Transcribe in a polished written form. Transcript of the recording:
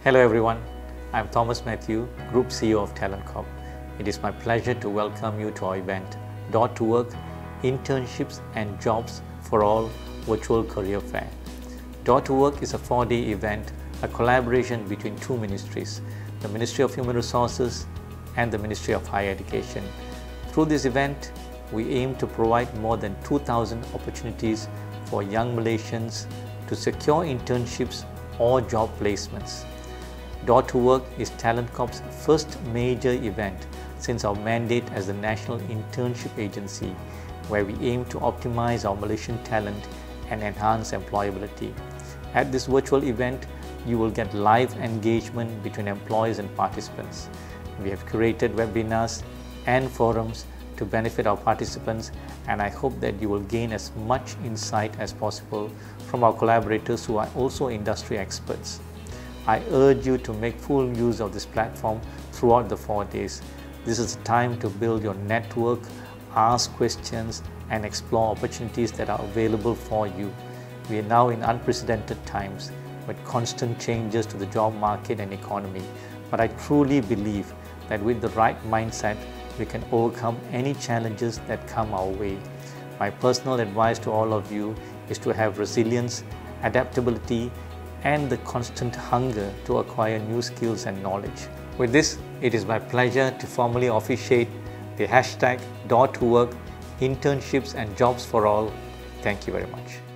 Hello everyone, I'm Thomas Matthew, Group CEO of Talent Corp. It is my pleasure to welcome you to our event, Door to Work, Internships and Jobs for All Virtual Career Fair. Door to Work is a 4-day event, a collaboration between two ministries, the Ministry of Human Resources and the Ministry of Higher Education. Through this event, we aim to provide more than 2,000 opportunities for young Malaysians to secure internships or job placements. Door to Work is Talent Corp's first major event since our mandate as the National Internship Agency, where we aim to optimize our Malaysian talent and enhance employability. At this virtual event, you will get live engagement between employees and participants. We have curated webinars and forums to benefit our participants, and I hope that you will gain as much insight as possible from our collaborators who are also industry experts. I urge you to make full use of this platform throughout the 4 days. This is the time to build your network, ask questions, and explore opportunities that are available for you. We are now in unprecedented times with constant changes to the job market and economy, but I truly believe that with the right mindset, we can overcome any challenges that come our way. My personal advice to all of you is to have resilience, adaptability, and the constant hunger to acquire new skills and knowledge. With this, it is my pleasure to formally officiate the hashtag Door to Work, Internships and Jobs for All. Thank you very much.